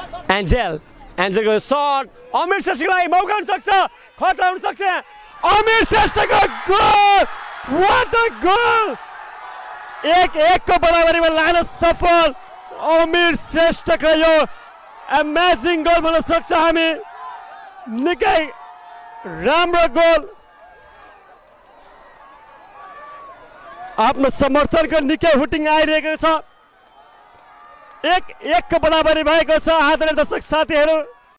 एन्जेलको shut अमिर श्रेष्ठलाई मौका हुन सक्छ खतरा हुन सक्छ अमिर श्रेष्ठको गोल व्हाट अ गोल 1-1 को बराबरीमा लान सफल अमिर श्रेष्ठको यो अमेजिङ गोल भन्न सक्छ हामी निकै राम्रो गोल आफ्नो समर्थनको निकै हुटिङ आइरहेको छ 1-1 को बराबरी भएको छ आदरणीय दर्शक साथीहरू